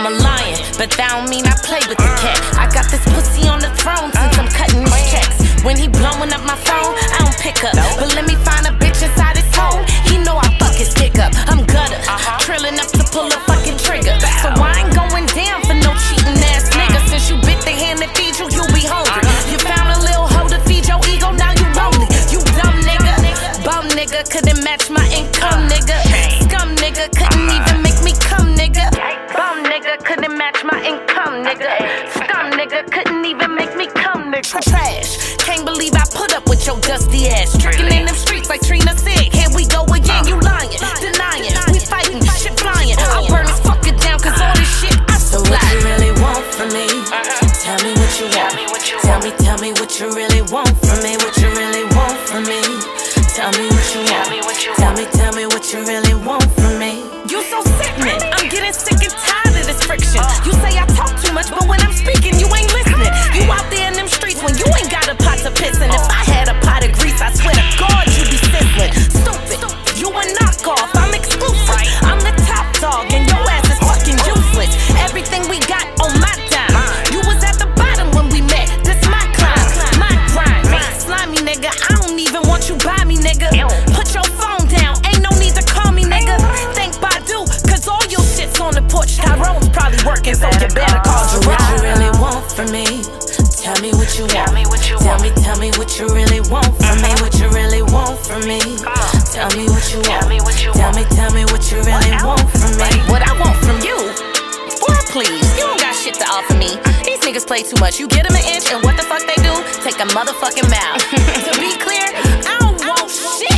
I'm a lion, but that don't mean I play with the cat. I got this pussy on the throne since I'm cutting these checks. When he blowing up my phone, I don't pick up. But let me find a bitch inside his home. He know I fuck his dick up. I'm gutter, trilling up to pull a fucking trigger. So I ain't going down for no cheating ass nigga. Since you bit the hand that feeds you, you'll be hungry. You found a little hoe to feed your ego, now you lonely. You dumb nigga, bum nigga, couldn't match my income nigga. Scum nigga, couldn't even make me come nigga. Bum nigga, couldn't match my income nigga. Scum nigga, couldn't even make me come nigga. Trash, can't believe I put up with your dusty ass. Tricking in them streets like Trina said. Here we go again, you lying, denying. We fighting, shit flying. I'll burn this fucker down cause all this shit I supply. So what you really want from me? Tell me what you want. Tell me what you really want from me. What you really want from me? Tell me what you want. Tell me what you really want from me. You so sickening. I'm getting sick and tired of this friction. You say I talk too much, but when I'm speaking, you ain't listening. You out there in them streets when you ain't got a pot to piss in. If I had a pot of grease, I swear to God you be sizzling. Stupid, you a knockoff. I'm exclusive. I'm the top dog, and your ass is fucking useless. Everything we got on my dime. You was at the bottom when we met. This my climb, my grind. Slimy nigga, I don't even want you by me, nigga. Put your phone down, ain't no need to call me, nigga. Thank Badu, cause all your shit's on the porch. Tyrone's probably working, so you better call Jerome. What you really want from me? Tell me what you want. Tell me what you really want from me. What you really want from me? Tell me what you want. Tell me what you really want from me. What I want from you? Boy, please, you don't got shit to offer me. These niggas play too much. You get them an inch, and what the fuck they do? Take a motherfucking mile. To be clear, I don't want shit.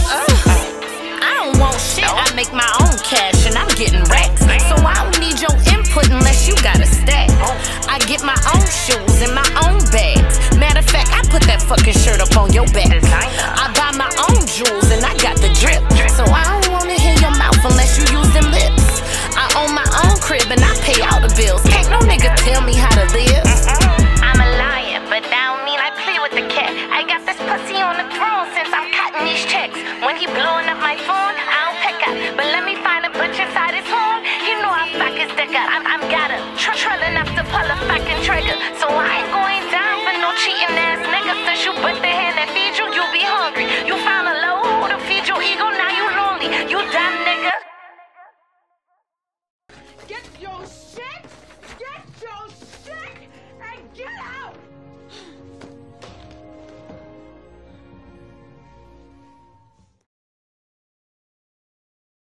I don't want shit. I make my own cash, and I'm getting racks. So I don't need your input unless you got a stack. I get my own shoes and my own bags. Matter of fact, I put that fucking shirt up on your back. I buy my own jewels and I got the drip. So I don't wanna hear your mouth unless you use them lips. I own my own crib and I pay all the bills. Can't no nigga tell me how to live. I'm a lion, but that don't mean I play with the cat. I got this pussy on the throne since I'm cutting these checks. When he blowing up my phone, I don't pick up. But let me find a bitch inside his home. You know I fuck his dick up. I'm gotta trilling up to pull a fucking trigger. So I ain't going down for no cheating ass nigga. Since you put the hand that feeds you, you'll be hungry.